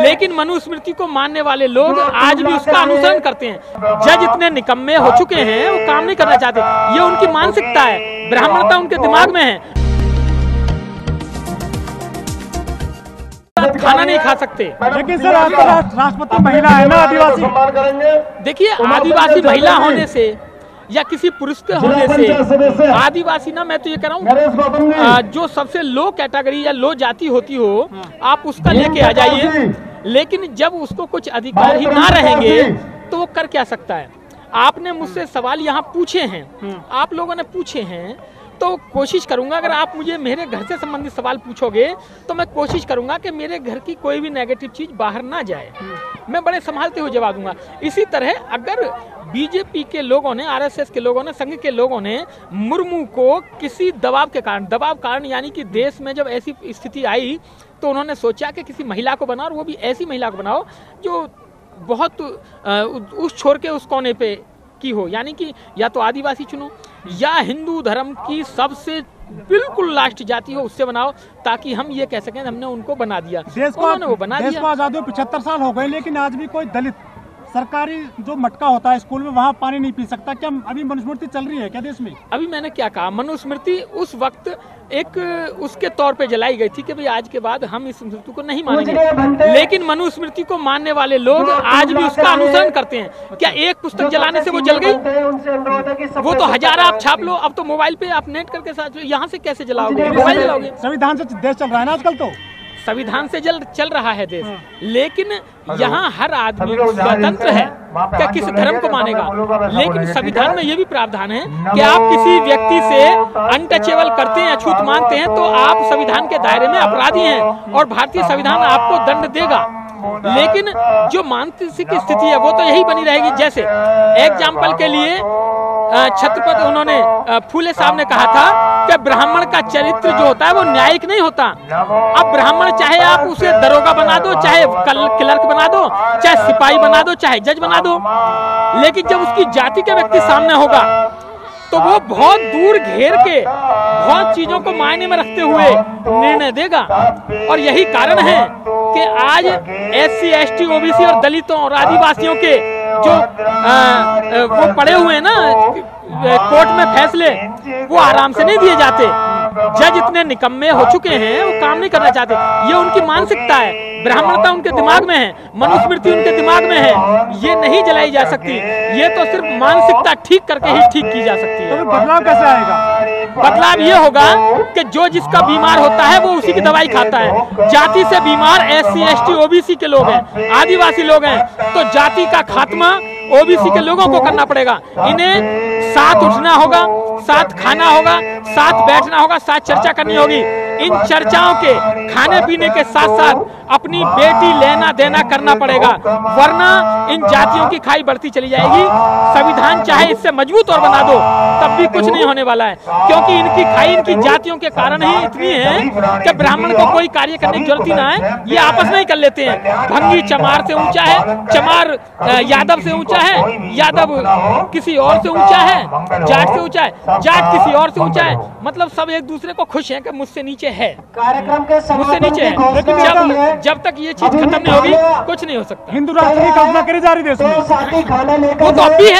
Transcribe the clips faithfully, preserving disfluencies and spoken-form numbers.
लेकिन मनुस्मृति को मानने वाले लोग आज भी उसका अनुसरण करते हैं। जज इतने निकम्मे हो चुके हैं, वो काम नहीं करना चाहते। ये उनकी मानसिकता है, ब्राह्मणता उनके दिमाग में है। खाना नहीं खा सकते। लेकिन सर आपका राष्ट्रपति महिला है ना, आदिवासी। देखिए, आदिवासी महिला होने से या किसी पुरुष के होने से आदिवासी ना, मैं तो ये कह रहा हूँ जो सबसे लो कैटेगरी या लो जाति होती हो, आप उसका लेके आ जाइए। लेकिन जब उसको कुछ अधिकार ही ना रहेंगे तो वो कर क्या सकता है। आपने मुझसे सवाल यहाँ पूछे हैं, आप लोगों ने पूछे हैं, तो कोशिश करूंगा, अगर आप मुझे मेरे घर से संबंधित सवाल पूछोगे तो मैं कोशिश करूंगा कि मेरे घर की कोई भी नेगेटिव चीज बाहर ना जाए। मैं बड़े संभालते हुए जवाब दूंगा। इसी तरह अगर बीजेपी के लोगों ने, आरएसएस के लोगों ने, संघ के लोगों ने मुर्मू को किसी दबाव के कारण, दबाव कारण यानी कि देश में जब ऐसी स्थिति आई तो उन्होंने सोचा कि किसी महिला को बनाओ, और वो भी ऐसी महिला को बनाओ जो बहुत उस छोर के उस कोने पे की हो, यानी कि या तो आदिवासी चुनो या हिंदू धर्म की सबसे बिल्कुल लास्ट जाति हो, उससे बनाओ, ताकि हम ये कह सकें हमने उनको बना दिया। देश को वो बना देश दिया। को आजादी पचहत्तर साल हो गए, लेकिन आज भी कोई दलित सरकारी जो मटका होता है स्कूल में, वहाँ पानी नहीं पी सकता। क्या अभी मनुस्मृति चल रही है क्या देश में? अभी मैंने क्या कहा, मनुस्मृति उस वक्त एक उसके तौर पे जलाई गई थी कि भाई आज के बाद हम इस स्मृति को नहीं मानेंगे। लेकिन मनुस्मृति को मानने वाले लोग आज भी उसका अनुसरण करते हैं। क्या एक पुस्तक जलाने से वो जल गई? वो तो हजार आप छाप लो, अब तो मोबाइल पे आप नेट करके साथ, यहाँ से कैसे जलाओगे? मोबाइल जलाओगे। संविधान से देश चल रहा है ना आजकल, तो संविधान से जल चल रहा है देश, लेकिन यहाँ हर आदमी स्वतंत्र है क्या किस धर्म को मानेगा। लेकिन संविधान में ये भी प्रावधान है कि आप किसी व्यक्ति से अनटचेबल करते हैं, अछूत मानते हैं, तो आप संविधान के दायरे में अपराधी हैं और भारतीय संविधान आपको दंड देगा। लेकिन जो मानसिक स्थिति है वो तो यही बनी रहेगी। जैसे एग्जाम्पल के लिए छत्रपति उन्होंने फूले साहब ने कहा था कि ब्राह्मण का चरित्र जो होता है वो न्यायिक नहीं होता। अब ब्राह्मण चाहे आप उसे दरोगा बना दो, चाहे क्लर्क बना दो, चाहे सिपाही बना दो, चाहे जज बना दो, लेकिन जब उसकी जाति का व्यक्ति सामने होगा तो वो बहुत दूर घेर के बहुत चीजों को मायने में रखते हुए निर्णय देगा। और यही कारण है कि आज S C, S T, OBC और दलितों और आदिवासियों के जो आ, वो पड़े हुए हैं ना कोर्ट में फैसले, वो आराम से नहीं दिए जाते। जज इतने निकम्मे हो चुके हैं, वो काम नहीं करना चाहते। ये उनकी मानसिकता है, ब्राह्मणता उनके दिमाग में है, मनुस्मृति उनके दिमाग में है। ये नहीं जलाई जा सकती, ये तो सिर्फ मानसिकता ठीक करके ही ठीक की जा सकती है। तो बदलाव कैसे आएगा? बदलाव ये होगा कि जो जिसका बीमार होता है वो उसी की दवाई खाता है। जाति से बीमार S C, S T, OBC के लोग हैं, आदिवासी लोग हैं, तो जाति का खात्मा ओबीसी के लोगों को करना पड़ेगा। इन्हें साथ उठना होगा, साथ खाना होगा, साथ बैठना होगा, साथ चर्चा करनी होगी। इन चर्चाओं के खाने पीने के साथ साथ अपनी बेटी लेना देना करना पड़ेगा, वरना इन जातियों की खाई बढ़ती चली जाएगी। संविधान चाहे इससे मजबूत और बना दो तब भी कुछ नहीं होने वाला है, क्योंकि इनकी खाई इनकी जातियों के कारण ही इतनी है कि ब्राह्मण को कोई कार्य करने की जरूरत ही ना है। ये आपस में ही कर लेते हैं। भंगी चमार से ऊंचा है, चमार यादव से ऊंचा है, यादव किसी और से ऊंचा है, जाट से ऊंचा है, जाट किसी और से ऊंचा है। मतलब सब एक दूसरे को खुश है कि मुझसे नीचे है, कार्यक्रम के मुझसे नीचे है। जब जब तक ये चीज खत्म नहीं होगी कुछ नहीं हो सकता। हिंदू राष्ट्र की कल्पना करी जा रही देश में, वो तो अब भी है,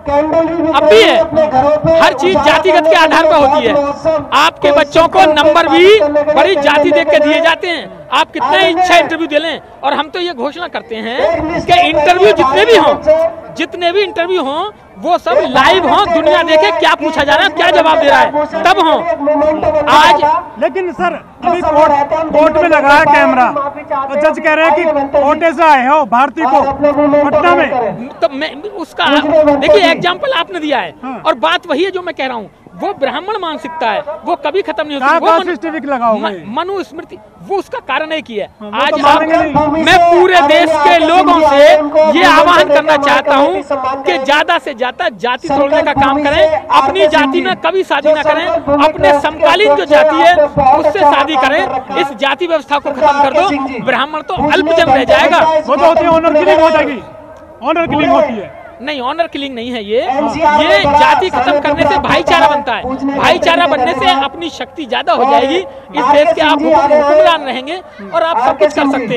अब भी है। हर चीज जातिगत के आधार पर होती है। आपके बच्चों को नंबर भी बड़ी जाति देख के दिए जाते हैं। आप कितना इच्छा इंटरव्यू दे लें, और हम तो ये घोषणा करते हैं कि इंटरव्यू जितने भी हों, जितने भी इंटरव्यू हों वो सब लाइव हों, दुनिया देखे क्या पूछा जा रहा है, क्या जवाब दे रहा है, तब हों। आज लेकिन सर अभी कोर्ट कोर्ट में लगा है कैमरा, तो जज कह रहे हैं कि कोर्टे से आए हो भारतीय को पटना में, तो मैं उसका देखिए एग्जाम्पल आपने दिया है। हाँ। और बात वही है जो मैं कह रहा हूँ, वो ब्राह्मण मानसिकता है, वो कभी खत्म नहीं होती। मनुस्मृति वो उसका कारण एक ही है। आज तो आप, मैं पूरे देश के लोगों से ये आह्वान करना चाहता हूँ कि ज्यादा से ज्यादा जाति तोड़ने का काम करें, अपनी जाति में कभी शादी ना करें, अपने समकालीन जो जाति है उससे शादी करें। इस जाति व्यवस्था को खत्म कर दो, ब्राह्मण तो अल्पजन रह जाएगा। वो तो होती है ऑनर किलिंग हो जाएगी, ऑनर किलिंग होती है। नहीं, ऑनर किलिंग नहीं है ये ये जाति खत्म करने से भाईचारा बनता है। भाईचारा बनने से अपनी शक्ति ज्यादा हो जाएगी। इस देश के आप हुक्मरान रहेंगे और आप सब कुछ कर सकते हैं।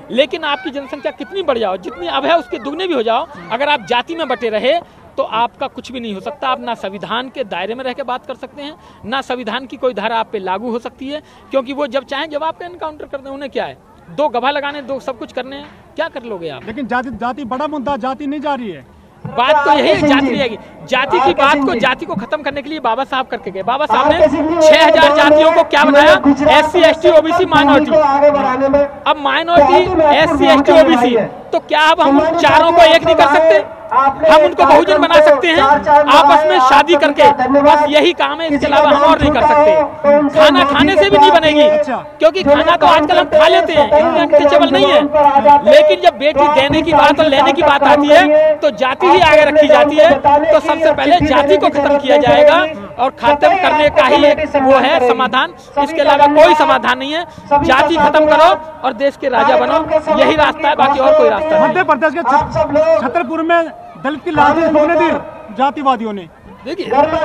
लेकिन आपकी जनसंख्या कितनी बढ़ जाओ, जितनी अब है उसके दुगने भी हो जाओ, अगर आप जाति में बटे रहे तो आपका कुछ भी नहीं हो सकता। आप ना संविधान के दायरे में रह के बात कर सकते हैं, ना संविधान की कोई धारा आप पे लागू हो सकती है, क्योंकि वो जब चाहें जब आपका एनकाउंटर कर दें, उन्हें क्या है, दो गवाह लगाने, दो सब कुछ करने हैं, क्या कर लोगे आप? लेकिन जाति जाति बड़ा मुद्दा, जाति नहीं जा रही है। बात तो यही है, जाति नहीं आएगी। जाति की बात को, जाति को खत्म करने के लिए बाबा साहब करके गए। बाबा साहब ने छह हजार जातियों को क्या बनाया, S C S T OBC minority. अब minority S C S T OBC, तो क्या अब हम चारों को एक नहीं कर सकते? हम उनको बहुजन बना सकते हैं आपस में शादी करके, बस यही काम है, इसके अलावा हम और नहीं कर सकते। खाना खाने से भी नहीं बनेगी, क्योंकि खाना तो आजकल हम खा लेते हैं, इतना अनटचेबल नहीं है, लेकिन जब बेटी देने की बात और लेने की बात आती है तो जाति ही आगे रखी जाती है। तो सबसे पहले जाति को खत्म किया जाएगा, और खत्म करने का ही एक वो है समाधान, इसके अलावा कोई समाधान नहीं है। जाति खत्म करो और देश के राजा बनो, यही रास्ता है, बाकी और कोई रास्ता नहीं। मध्य प्रदेश के छतरपुर में दलित की लाश ठोकने दी जातिवादियों ने। देखिए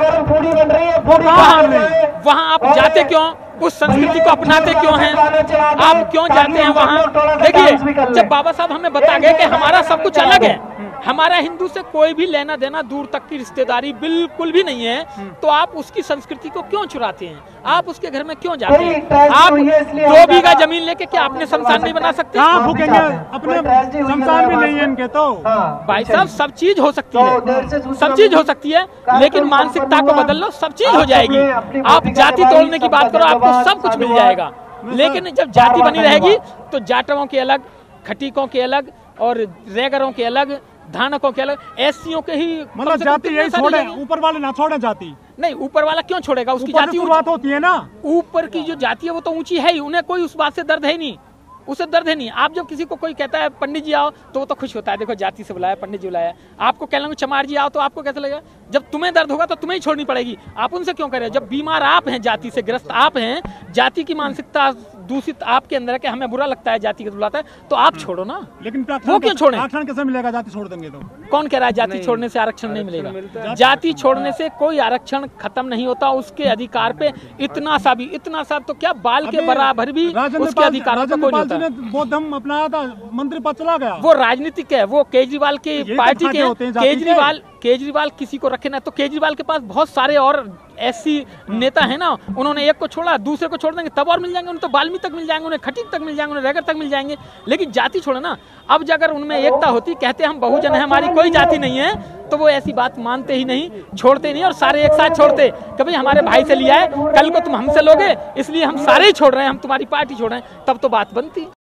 वहाँ आप जाते क्यों, उस संस्कृति को अपनाते क्यों हैं, आप क्यों जाते हैं वहाँ? देखिए जब बाबा साहब हमें बता गए कि हमारा सब कुछ अलग है, हमारा हिंदू से कोई भी लेना देना, दूर तक की रिश्तेदारी बिल्कुल भी नहीं है, तो आप उसकी संस्कृति को क्यों चुराते हैं? आप उसके घर में क्यों जाते हैं? आप दो बीघा जमीन लेके क्या अपने शमशान नहीं बना सकते? अपने शमशान भी नहीं है इनके तो। भाई साहब सब चीज हो सकती है, सब चीज हो सकती है, लेकिन मानसिकता को बदल लो, सब चीज हो जाएगी। आप जाति तोड़ने की बात करो, आपको सब कुछ मिल जाएगा, लेकिन जब जाति बनी रहेगी तो जाटवों के अलग, खटीकों के अलग, और रेगरों के अलग, धानकों के अलग, एससीओं के ही, मतलब जाति यही छोड़े, ऊपर वाले ना छोड़े जाति। नहीं, ऊपर वाला क्यों छोड़ेगा? उसकी जाति शुरुआत होती है ना, ऊपर की जो जाति है वो तो ऊंची है ही, उन्हें कोई उस बात से दर्द है ही नहीं, उसे दर्द है नहीं। आप जब किसी को कोई कहता है पंडित जी आओ, तो वो तो खुश होता है, देखो जाति से बुलाया, पंडित जी बुलाया। आपको कह लेंगे चमार जी आओ, तो आपको कैसा लगेगा? जब तुम्हें दर्द होगा तो तुम्हें ही छोड़नी पड़ेगी, आप उनसे क्यों करें? जब बीमार आप हैं, जाति से ग्रस्त आप हैं, जाति की मानसिकता दूषित आपके अंदर है कि हमें बुरा लगता है जाति को बुलाता है, तो आप छोड़ो ना। लेकिन वो क्यों छोड़े? आरक्षण कैसे मिलेगा जाति छोड़ देंगे तो? कौन कह रहा है जाति छोड़ने से आरक्षण नहीं मिलेगा? जाति छोड़ने से कोई आरक्षण खत्म नहीं होता, उसके अधिकार पे इतना सा भी, इतना सा तो क्या बाल के बराबर भी उसके अधिकारों पे कोई नहीं होता। बौद्धम अपनाया था, मंत्री पद चला गया। वो राजनीतिक है, वो केजरीवाल के पार्टी के, केजरीवाल केजरीवाल किसी को रखे ना, तो केजरीवाल के पास बहुत सारे और ऐसी नेता है ना, उन्होंने एक को छोड़ा, दूसरे को छोड़ देंगे, तब और मिल जाएंगे, उन्हें तो बाल्मी तक मिल जाएंगे, उन्हें खटीक तक मिल जाएंगे, उन्हें रैगर तक मिल जाएंगे, लेकिन जाति छोड़ो ना। अब अगर उनमें एकता होती, कहते हम बहुजन है, हमारी कोई जाति नहीं है, तो वो ऐसी बात मानते ही नहीं, छोड़ते नहीं, और सारे एक साथ छोड़ते। कभी हमारे भाई से लिया है, कल को तुम हमसे लोगे, इसलिए हम सारे ही छोड़ रहे हैं, हम तुम्हारी पार्टी छोड़ रहे हैं, तब तो बात बनती।